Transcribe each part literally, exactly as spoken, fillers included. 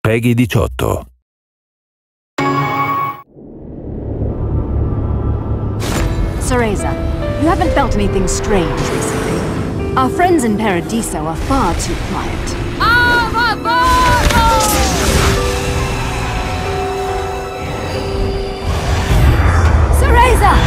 PEGI diciotto. Cereza, you haven't felt anything strange recently. Our friends in Paradiso are far too quiet. Cereza!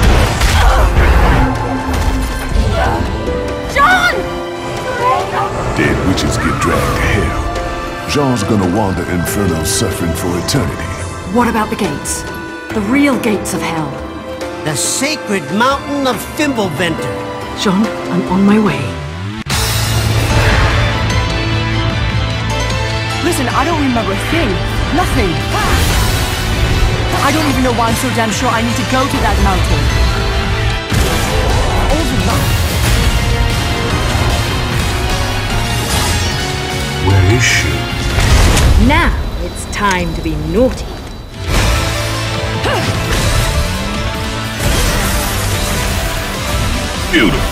Jean! Dead witches get dragged to hell. Jean's gonna wander Inferno suffering for eternity. What about the gates? The real gates of hell? The sacred mountain of Fimbulventr. Jean, I'm on my way. Listen, I don't remember a thing. Nothing. I don't even know why I'm so damn sure I need to go to that mountain. All the light. Where is she? Now it's time to be naughty. Beautiful.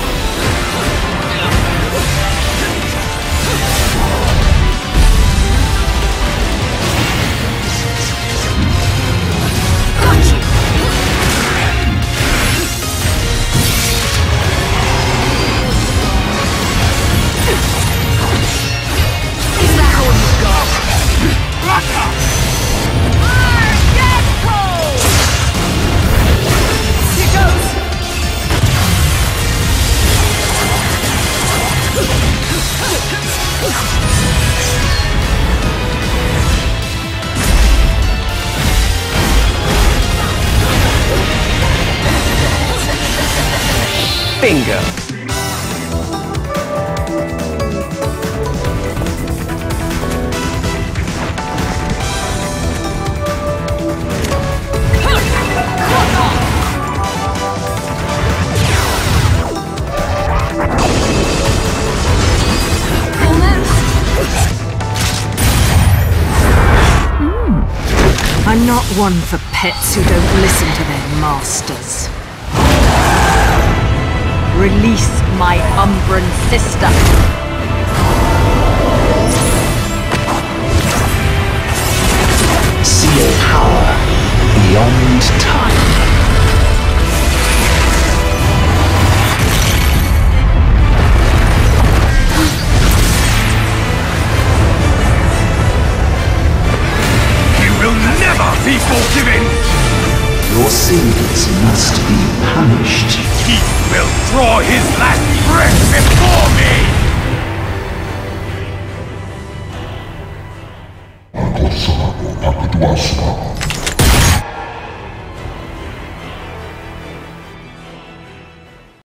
Bingo. I'm not one for pets who don't listen to their masters. Release my Umbran sister. Seal power beyond time. You will never be forgiven! Your sins must be punished. He will draw his last breath before me!